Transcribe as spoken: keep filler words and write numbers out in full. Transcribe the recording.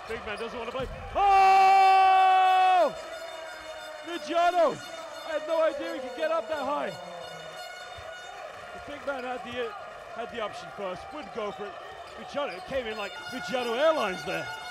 Big man doesn't want to play. Oh! Viggiano! I had no idea he could get up that high. The big man had the, uh, had the option first, wouldn't go for it. Viggiano came in like Viggiano Airlines there.